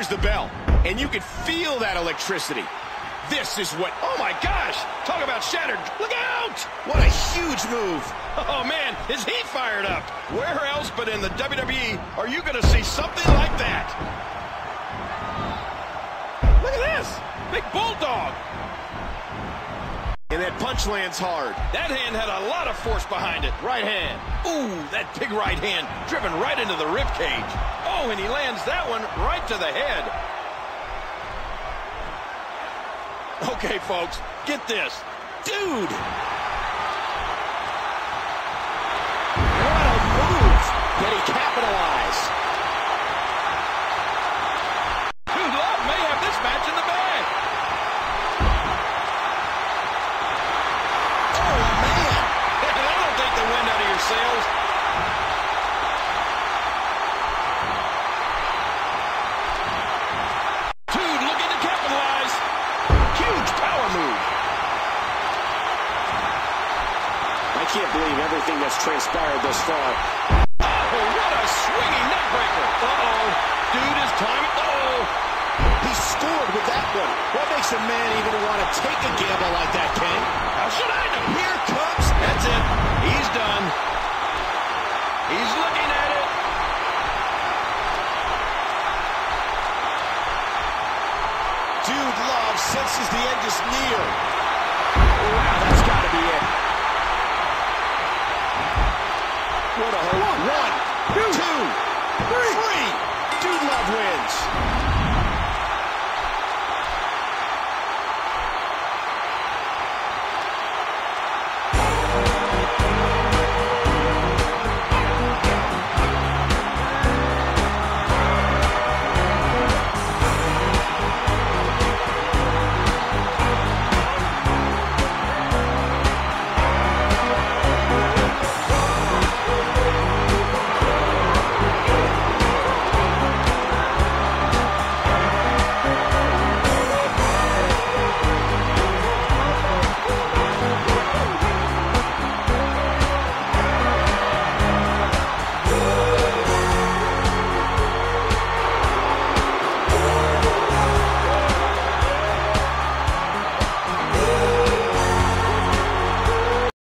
There's the bell, and you can feel that electricity. This is what, oh my gosh, talk about shattered. Look out! What a huge move. Oh man, is he fired up? Where else but in the WWE are you going to see something like that? Look at this, big bulldog. And that punch lands hard. That hand had a lot of force behind it. Right hand. Ooh, that big right hand driven right into the rib cage. Oh, and he lands that one right to the head. Okay, folks, get this. Dude! What a move! Did he capitalize? Dude, Love may have this match in the bag. Oh, man! That'll take the wind out of your sails. Dude, looking to capitalize. Huge power move. I can't believe everything that's transpired thus far. Oh, what a swinging neck breaker. Uh-oh. Dude is timing. Uh-oh. He scored with that one. What makes a man even want to take a gamble like that, Ken? How should I know?